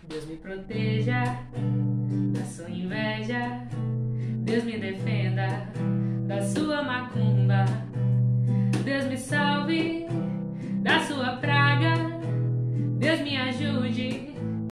Deus me proteja da sua inveja, Deus me defenda da sua macumba.